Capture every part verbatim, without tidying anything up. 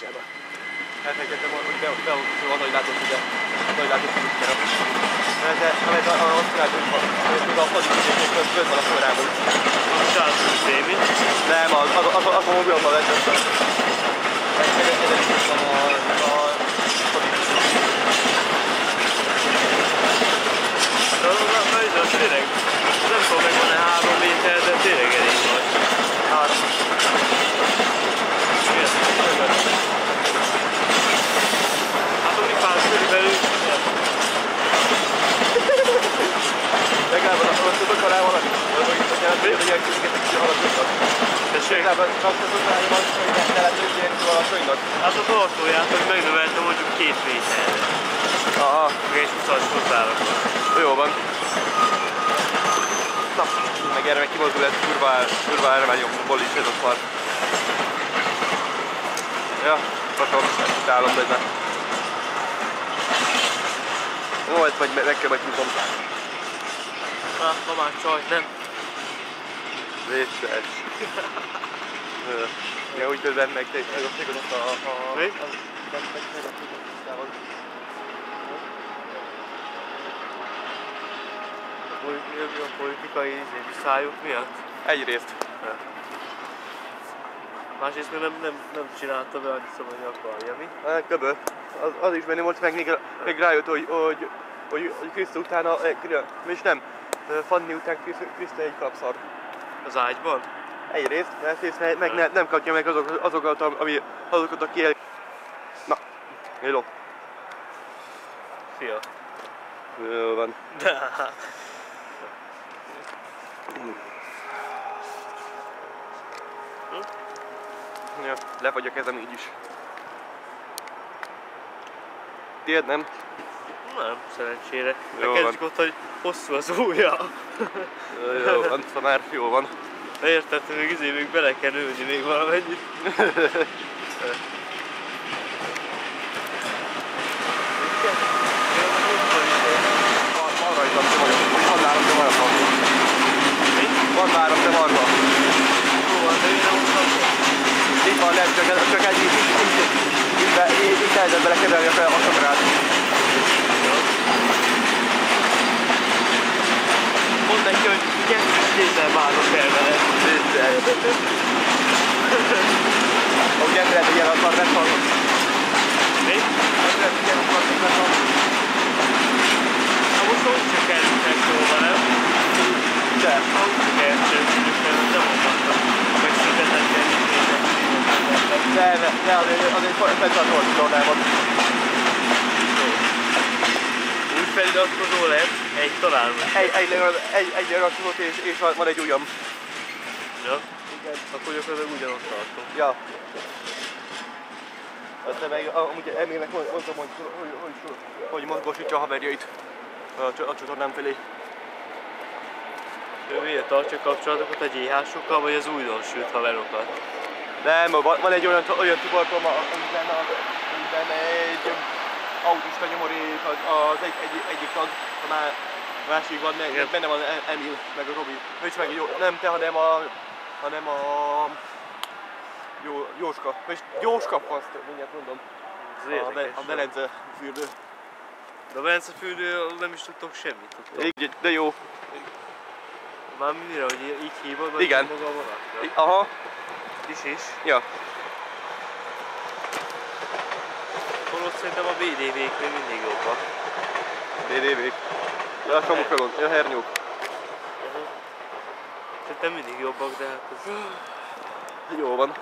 Valenciába. Elfektettem volna, hogy behozzuk a nagy látószöget. Nagy látószöget. De amit azt csináltuk, hogy a fazikények közben van a forrában. A Charles David? Nem, az, az, az, az a mobilban vezettem. Ezen is van a, a fazikények. De az tényleg, nem tudom meg van-e három méter, de tényleg elég nagy. Három. Igen. Hát úgy fáz körülbelül. Legalább azt tudok alá valami? Hogy ilyen kicsit alacsonynak. Tessék? Legalább azt tudok alá valami, hogy ne lehet ilyen kicsit alacsonynak. Hát a tartóját, hogy megnövelte mondjuk két méterre. Aha. És húszas hozzárakva. Jó van. Na, meg erre meg kimozdul ez kurva, kurva erre már nyomból is ez a szar. Ja, patom, ezt állom benne. Jó, ezt majd meg kell majd húzom. Na, ma már csaj, nem? Vészes. Ja, úgy közben meg te megosségodott a... a... Mi? A politikai szájuk miatt? Egyrészt. Másrészt még nem, nem, nem csinálta be annyi szóval, hogy akarja, mi? Köbö. Az, az is benne volt, meg még, még rájött, hogy, hogy, hogy, hogy Krisztus utána, és nem, Fanni után Krisztus egy kapszar. Az ágyban? Egyrészt, másrészt meg, meg ne, nem kapja meg azok, azokat, ami, azokat a kiel... Na, hello. Fia. Jó van. Ja, lefagy a kezem így is. Tiéd nem? Nem, szerencsére. Jó Kezdjük ott, hogy hosszú az ujja. Jó van, már jó van. Érted, hogy még izé még bele kell nőni még valamennyit. Van rajtam, te vagyok. Van nálam, te marha. Van nálam, te marha. Jó van, de én nem mondtam. Itt van, nem, csak, csak egy így, így, így, így, így, így lehetett belekezelni a kamerát. Mondd neki, hogy kettős kézzel várok el vele. Ahogy embered ilyen akar meghalni. Mi? Embered ilyen akar meghalni. Na most úgy csak elütnek szóval, nem? De? Úgy csak elütnek, nem mondtam. Megszüntetett kell De, de, de azért, azért fenntartolni tornában. Úgy feliratkozó lehet, egy talán. Egy, egy, egy, egy iratkozót és, és van egy ujjam. Ja? Igen. Akkor gyakorlatilag ugyanott tartom. Ja. Aztán meg amúgy Emilnek mondtam, hogy, hogy, hogy, hogy mozgósítsa a haverjait a, a csatornám felé. Ő miért tartja kapcsolatokat a gé há-sokkal, vagy az újdonsült haverokat? Nem, van, van egy olyan, olyan csoportom, amiben, amiben egy autista nyomorék, az, az egy, egy, egyik tag, a másik van, meg, benne van Emil, meg a Robi. És meg jó, nem te, hanem a, hanem a jó, Jóska. És Jóska faszt, mindjárt mondom. A, be, a Belence fürdő. De a Belence fürdő, nem is tudtok semmit. Tudtok. Igen, de jó. Már mindig, hogy így hívod, vagy igen. maga a vonatra? Aha. Is is? Ja. Holott szerintem a bé dé vék még mindig jobbak. bé dé vék? Ja, a kamukalon, ja, hernyók. Uh-huh. Szerintem mindig jobbak, de hát ez... Jó van.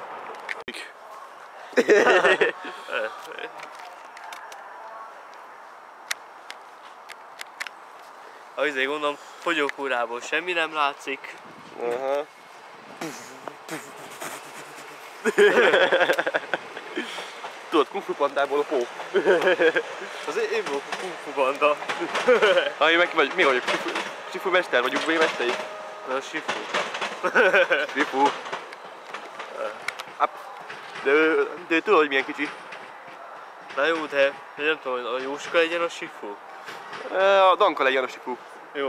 Azért gondolom, fogyókúrából semmi nem látszik. Aha. Tudod, Kung Fu Pandából a pó. Az én vagyok a Kung Fu Panda. Ha én meg vagy, mi vagyok? Sifu mester vagyunk, mi mesteri? Na, a Sifu. Sifu. De, de tudod, hogy milyen kicsi? Na jó, de nem tudom, a Jóska legyen a Sifu. A Danka legyen a Sifu. Jó.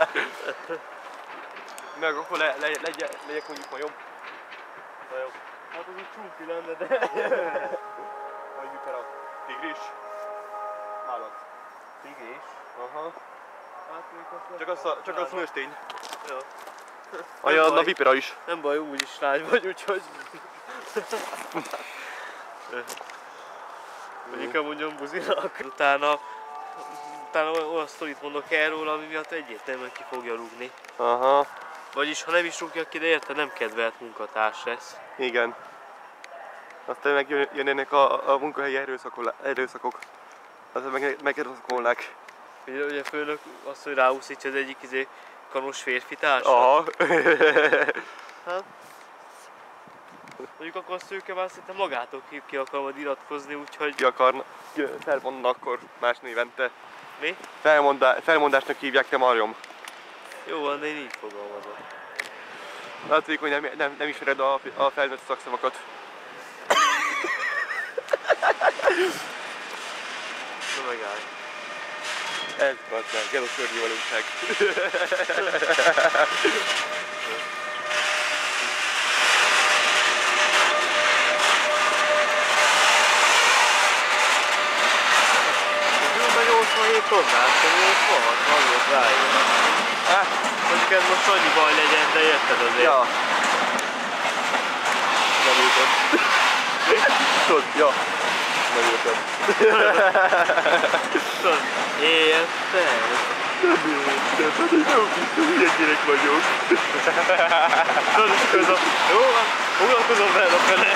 Meg akkor le, le, legyen, legyek mondjuk majom. Na jó. Hát az úgy csúki lenne, de... Vagy vipera. Tigris? Állat. Tigris? Aha. Hát még azt Csak az, a, csak az nőstény. Jó. Olyan a vipera is. Nem baj, úgyis lány vagy, úgyhogy... Vagy inkább mondjam buzinak. Utána... Utána olyan sztorit mondok el róla, ami miatt egyértelműen ki fogja rúgni. Aha. Vagyis ha nem is rúgja ki, de érte nem kedvelt munkatárs lesz. Igen. Aztán megjönnének a, a munkahelyi erőszakok. Aztán meg, megerőszakolnák. Ugye, ugye főnök azt, hogy ráúszítja az egyik izé kanos férfi társat. Aha. Hát. Mondjuk akkor a szőke már szinte magától ki, ki akar majd iratkozni, úgyhogy... Ki akarna, felmondanak akkor más névente. Mi? Felmondá, felmondásnak hívják, te marjom. Jó van, de én így fogalmazom. Látszik, hogy nem, nem, nem ismered a, a felnőtt szakszavakat. Na megállj. Ez bazd meg, ez a szörnyű valóság. nyolcvanhét tonnás, hogy van, van volt rájön. Hát, mondjuk ez most annyi baj legyen, de érted azért. Ja. Nem ültem. Tudod, ja. Nem ültem. Tudod, érted? Nem ültem, hát én nem hiszem, milyen gyerek vagyok. Tudod, és közben, jó, foglalkozom veled a fele.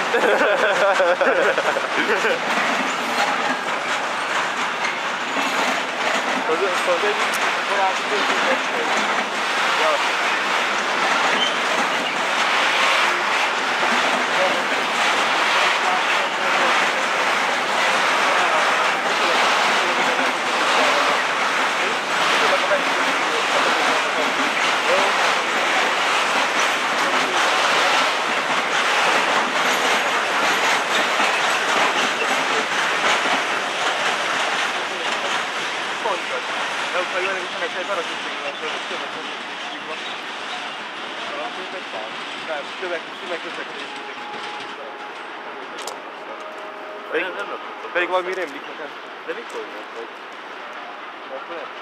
Az az egyik baráti közösség. Ja. Pedig, pedig valami rémlik nekem. De mikor jött vagy? Akkor nem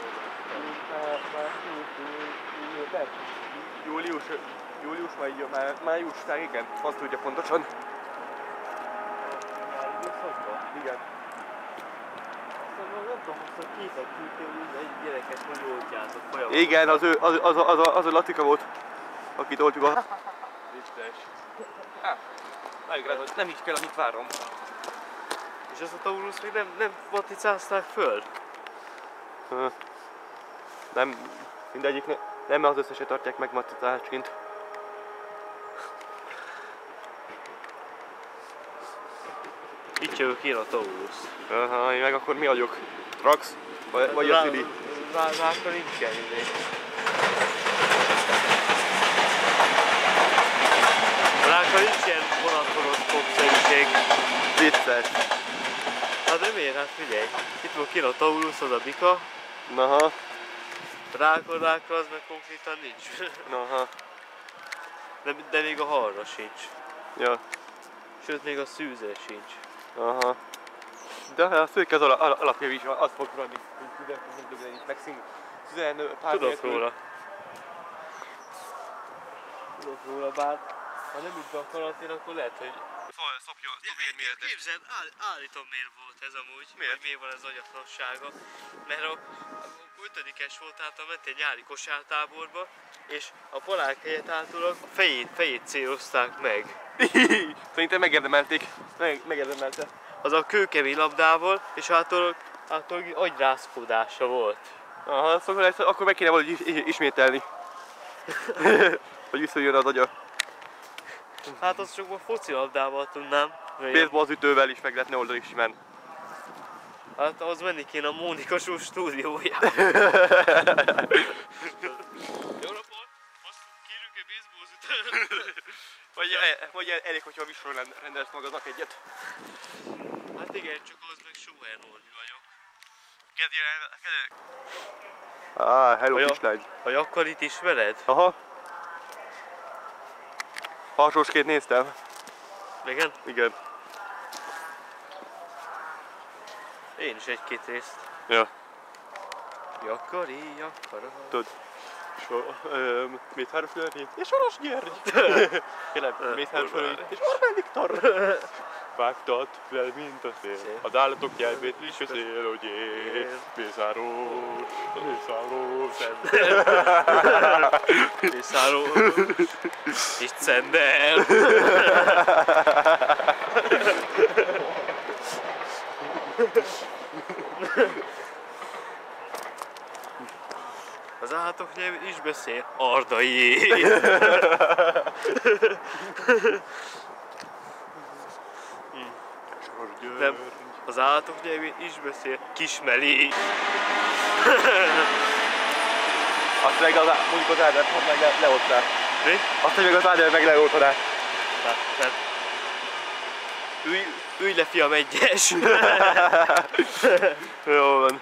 tudom. Július, július, vagy már, május, tehát igen, azt tudja pontosan. Igen. Nem tudom, hogy képet küldtél, hogy egy gyereket hogy oltjátok folyamatosan. Igen, az ő, az, az, az, az, az a Latika volt, akit oltjuk a... Vicces. Várjuk rá, hogy nem így kell, amit várom. És azt a Taurus még nem, nem matricázták föl? Hm. Nem, mindegyik, ne, nem az összeset tartják meg matricásként. Itt jövök én a Taurus. Aha, én meg akkor mi vagyok? Rax? Vagy, vagy a Szili? Rákra nincs kell idő. Rákra nincs ilyen vonatkozott fogszerűség. Vicces. Hát de miért? Hát figyelj. Itt van kint a Taurus, az a bika. Aha. Rákra, rákra az meg konkrétan nincs. Aha. De, de még a harra sincs. Ja. Sőt, még a szűze sincs. Aha. De a szőke az al al alapja is azt fog ranni, hogy meg szüzen pár Tudok róla. Tudok róla, bár ha nem üt be a karantin, akkor lehet, hogy... Szopja, szopja méretet. Képzeld, áll, állítom miért volt ez amúgy, miért? hogy miért van ez agyatlansága. Mert a, a ötödikes volt, tehát ment egy nyári kosártáborba, és a palák helyett általában a fejét, fejét célozták meg. Szerintem megérdemelték. Meg, megérdemelte. Az a kőkemény labdával, és általában, általában agyrázkódása volt. Aha, szóval ezt, akkor meg kéne valahogy is, is, ismételni. Hogy visszajön az agya. Hát azt csak a focilabdával tudnám. Baseball ütővel is meg lehetne oldani simán. Hát ahhoz menni kéne a Mónika Show stúdiójába. Jó napot! Azt kérünk egy baseball ütőt. Vagy, vagy elég, hogyha a visról rendelsz magadnak egyet. Hát igen, csak az meg Soher Norbi vagyok. Kezdjél el, kezdjél. Ah, hello kislány. A Jakkarit ismered? Aha. Alsósként néztem. Igen? Igen. Én is egy-két részt. Ja. Jakari, jakara. Tudod. So, um, Mészáros Lőrinc és Soros György. Kérlek, Mészáros Lőrinc és Orbán Viktor. Vágtat fel, mint a szél. Az állatok nyelvét is a szél, hogy én. Mészáros, Mészáros. Mészáros. És Cender. Az állatok nyelvét is beszél. Ardai. Soros György. Nem, az állatok nyelvén is beszél. Kismeli. Azt meg az, mondjuk az Áder meg le, leoltaná. Mi? Azt meg az Áder meg leoltaná. Tehát, tehát. Ülj, ülj le, fiam, egyes. Jó van.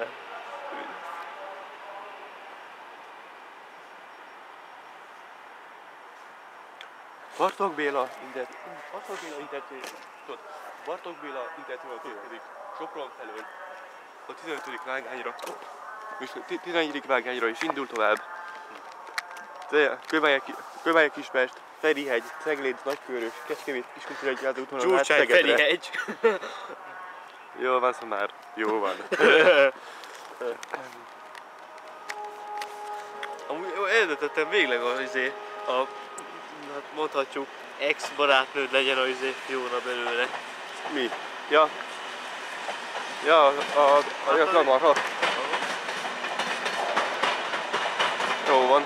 Bartók Béla internet. Bartók Béla internet. Tudod, Bartók Béla internetről érkezik Sopron felől a tizenötödik vágányra. És tizennegyedik vágányra is indul tovább. Kőbánya Kispest, Ferihegy, Cegléd, Nagykőrös, Kecskemét, Kiskunfélegyháza úton át Gyurcsány, Szegedre. Ferihegy. Jó van, szóval már. Jó van. Amúgy jó, eldöntöttem végleg az izé, a, hát mondhatjuk, ex-barátnőd legyen az izé Fiona belőle. Mi? Ja. Ja, a, a, a, a kamarha. Jó van.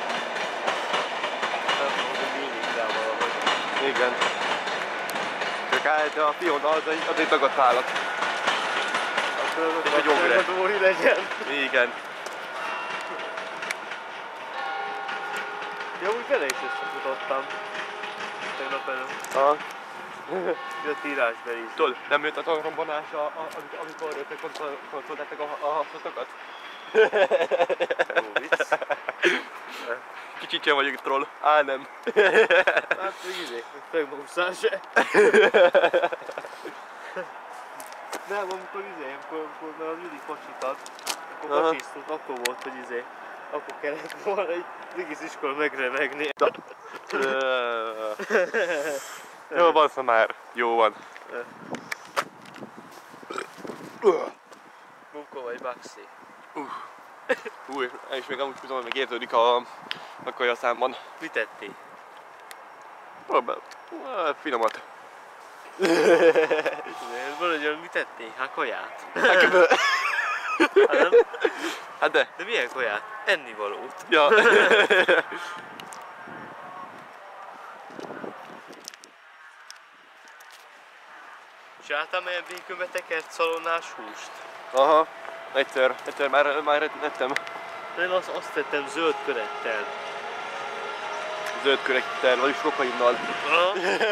Igen. Csak hát a Fiona az egy, az egy dagadt állat. Egy ogre. Legyen. Igen. Ja, úgy vele is összefutottam. Tegnap előtt. Aha. Jött írásbeli is. Tudod, nem jött a tangrombanás, a, a, amikor, amikor ők konszoltálták a, a hasznotokat? Jó vicc. Kicsit sem vagyok troll. Á, nem. Hát még izé, megmagúszál se. Nem, amikor izé, amikor, amikor már az mindig kocsit ad, akkor Aha. kocsisztunk, akkor volt, hogy izé, akkor kellett volna egy egész iskola megremegni. Jó van, szóval már. Jó van. Munka vagy Baxi. Hú, és még amúgy tudom, hogy még érződik a, a kajaszámban. Mit tettél? Próbál. Finomat. Valahogy mit tettél? Hát kaját. Hát, kb- Hát, nem? hát de. De milyen kaját? Ennivalót. Ja. Csináltál ilyen békönbe tekert szalonnás húst? Aha. Egyszer, egyszer már, már ettem. Én azt, azt tettem zöld körettel. Zöld körekkel, vagyis rokainnal. Aha.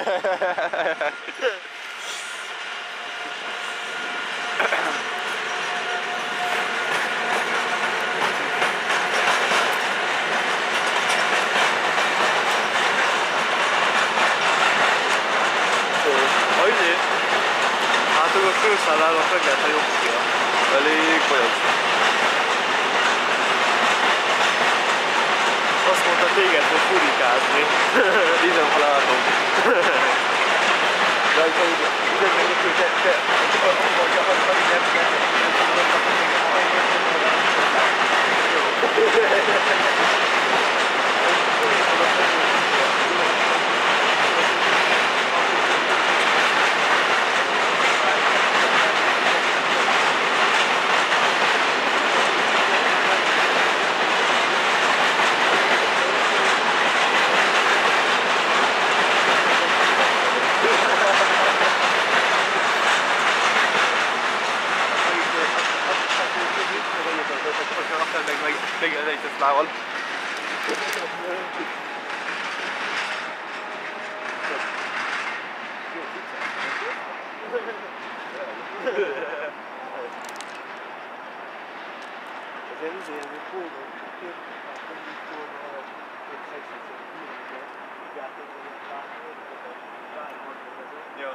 Ha izé, hát akkor főszállának meg lehet a jobb fia. Elég bajos. Azt mondta, téged fog furikázni. Ízem, ha látom. De az úgy, úgy meg neki, hogy te, te, hogy a hagyni nem kell. Még egy Teslával. Ezért azért ez egy kódon, több, nem így kódon, hanem több szexiszer, így átadva, hogy látni, hogy a várban vezet. Ja.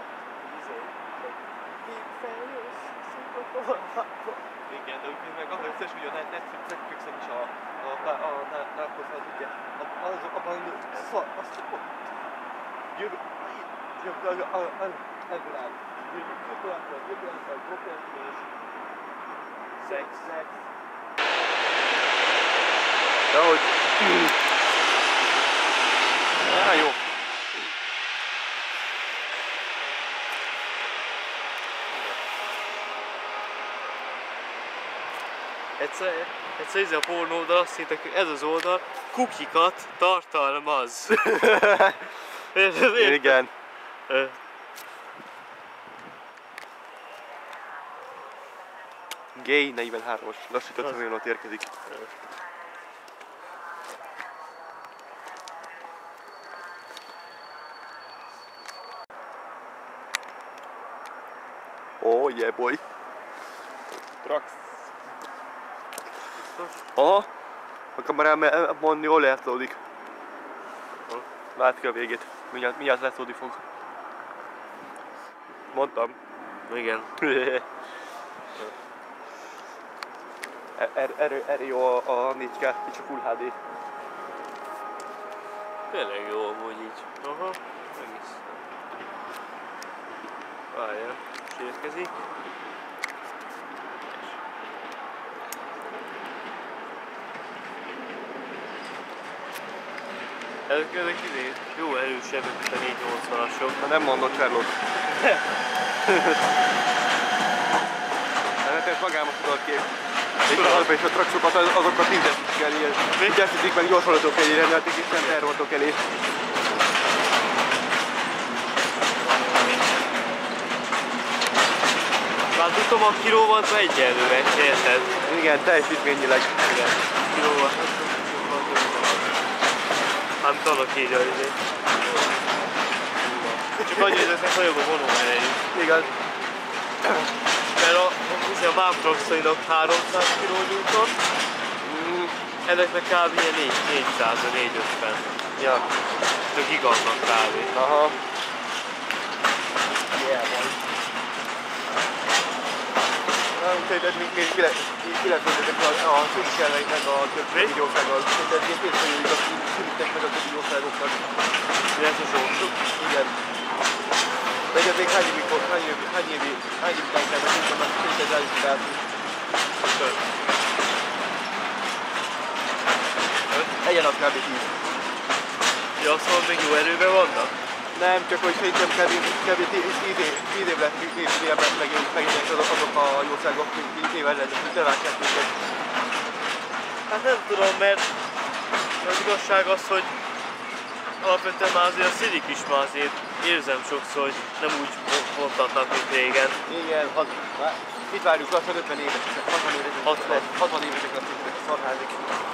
Igen, de úgy meg az összes, hogy a Netflixen is a Narcos-val ugye, az abban szar, azt jövő, jövő, ebből áll. Gyilkolással, gyilkolással, blokkolás, szex, szex. De hogy... Á, jó. Egyszer, egyszer ez a pornó oldal azt hittek, hogy ez az oldal kukikat tartalmaz. Igen. Gay negyvenhármas lassított folyamatot érkezik. Oh yeah boy. Trucks. Aha, a kamerám jól lehetszódik. Lát ki a végét, mindjárt, mindjárt leszódni fog. Mondtam. Igen. Erre er, er jó a, a négy ká és a Full há dé. Tényleg jó amúgy így. Aha, egész. Várjál, és érkezik. Ezek, ezek izé, jó erősebbek, mint a négyszáznyolcvanasok. Na nem mondod, Charlotte. Hát ez magámat tudod kép. És a és a truckszokat, azokat intesztik kell ilyen. Intesztik meg gyors halatok elé rendelték, és nem tervoltok elé. Már tudom, a kilóval egyenlőre, érted? Igen, teljesítményileg. Igen, kilóval. Nem tudok így a izé. Csak annyi, hogy ezeknek nagyobb a vonóerejük. Igaz. Mert a, a vámtrakszainak háromszáz kilónewton, Mm. ezeknek kb. négyszáz négyszázötven. Ja. Csak gigannak kb. Aha. Yeah, boy. Úgyhogy ez még kileszőződök a szűkkelnek meg a többi videósággal. Tehát én készüljük a szűknek meg a többi videóságoknak. Ez a zsóstuk? Igen. De ez még hány évig volt, hány évig, hány évig, hány évig után kell megint, mert kétezer elvisztáltunk. Egyen nap kb. tíz. Ja, szóval még jó erőben vannak? Nem, csak hogy szerintem kb. tíz év lett, tíz év lett megint azok, azok a jószágok, tíz évvel lett, hogy levágják minket. Hát nem tudom, mert az igazság az, hogy alapvetően már azért a szidik is már azért érzem sokszor, hogy nem úgy vontatnak, mint régen. Igen, hat, itt várjuk lassan ötven évesek, hatvan évesek, hatvan. hatvan évesek lesz ezek a szarházik.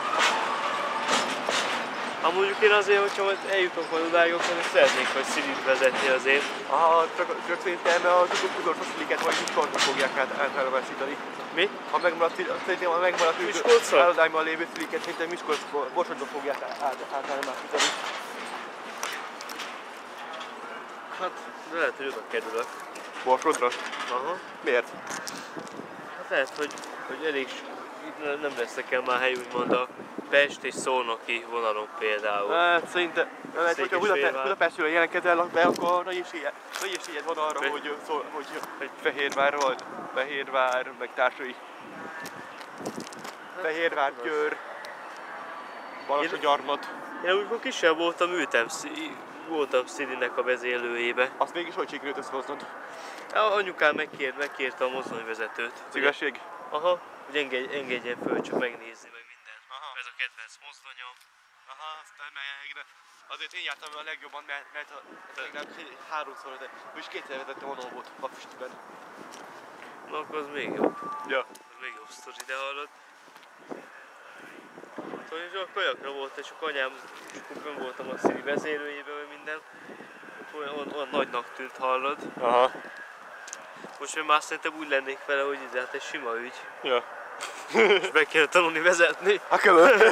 Amúgy én azért, hogyha majd eljutunk majd odáig, akkor szeretnék majd szidit vezetni azért. Aha, csak, csak szerintem az utolsó sziliket majd Miskolcon fogják át, átállomásítani. Mi? Ha megmaradt, szerintem ha megmaradt Miskolcon? állodányban lévő sziliket, szerintem Miskolcon, Borsodban fogják átállomásítani. Hát, de lehet, hogy oda kerülök. Borsodra? Aha. Miért? Hát lehet, hogy, hogy elég nem lesz nekem már hely, úgymond a Pest és Szolnoki vonalon például. Hát szerintem, lehet, hogyha Budapest, Budapestről jelentkezel be, akkor nagy esélyed, nagy esélyed van arra, Fe... hogy, szó, hogy, hogy Fehérvár vagy, Fehérvár, meg társai. Hát, Fehérvár, Győr, Balassagyarmat. Én amikor kisebb voltam, ültem, voltam Szidinek a vezérlőjébe. Azt mégis hogy sikerült összehoznod? Anyukám megkért, megkérte a mozdonyvezetőt. Az igazság? Aha, hogy engedj, engedjen föl, csak megnézni meg mindent. Aha. Ez a kedvenc mozdonyom. Aha, aztán meg... Azért én jártam a legjobban, mert, mert a, legalább háromszor, de most kétszer vezettem a Novót a Füstben. Na akkor az még jobb. Ja. Az még jobb sztori, de hallod. Szóval én csak a kajakra volt, és a anyám, és akkor fönn voltam a Szili vezérőjében, vagy minden. Olyan, olyan, olyan nagynak tűnt, hallod. Aha. Most én már szerintem úgy lennék vele, hogy ez hát egy sima ügy. Ja. És meg kéne tanulni vezetni. Hát kell.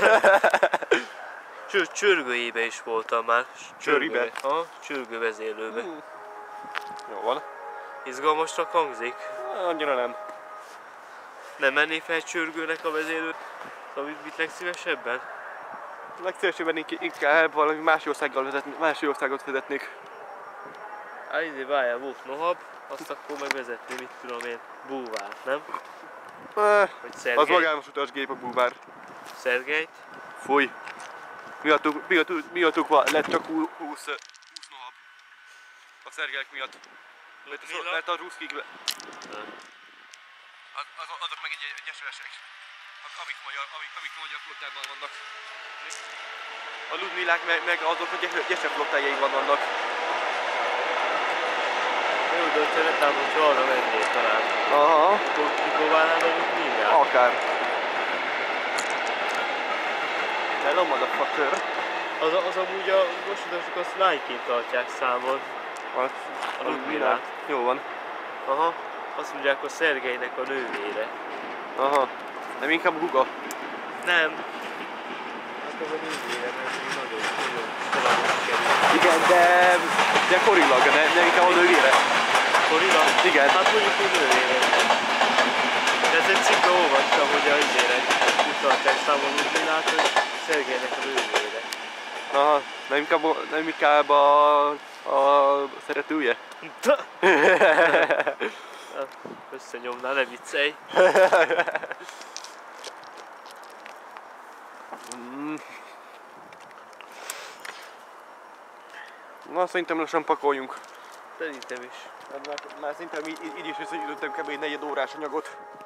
Sőt, Csörgőjébe is voltam már. Csörgőbe? Aha, Csörgő vezérlőbe. Uh. Jó van. Izgalmasnak hangzik. Annyira nem. Nem menné fel csörgőnek a vezérő? Szóval mit, mit legszívesebben? Legszívesebben inkább- inkább valami más országgal vezetni, más országot vezetnék. Á, izé, várjál, volt nohab, azt akkor megvezetni, mit tudom én, búvárt, nem? Eh, Vagy Az Szergej. magános utasgép a búvár. Szergejt. Fúj. Miattuk, miattuk, miattuk va- lett csak húsz, húsz nohab. A szergelek miatt. Mert, az, Ludmilla? mert a ruszkik... le- Nem. Az, az, azok meg egy, egy eseresek. Amik magyar, amik, amik magyar flottában vannak. A Ludmillák meg, meg azok a gyesek flottájaikban vannak. Jó döntőre tám, hogyha arra mennél talán. Aha. Akkor kipróbálnád a Ludmillát? Akár. Hello motherfucker. Az, az amúgy a gosudosok azt lányként tartják számon. Az, A Ludmillát. Jó van. Aha. Azt mondják a Szergejnek a nővére. Aha. Nem inkább Huga. Nem. Hát az a nővére, mert ő nagyon, nagyon találkozik kerül. Igen, de... De korilag, nem, nem inkább a nővére. Korila? Igen. Hát mondjuk a nővére. De ez egy cikkben olvastam, hogy a izére utalták számon Ludmillát, hogy Szergejnek a nővére. Aha. Nem inkább, a- nem inkább a... a szeretője. Összenyomnál, ne viccelj. Mm. Na, szerintem lassan pakoljunk. Szerintem is. Már, már szerintem így, így is összegyűjtöttem kb. egy negyed órás anyagot.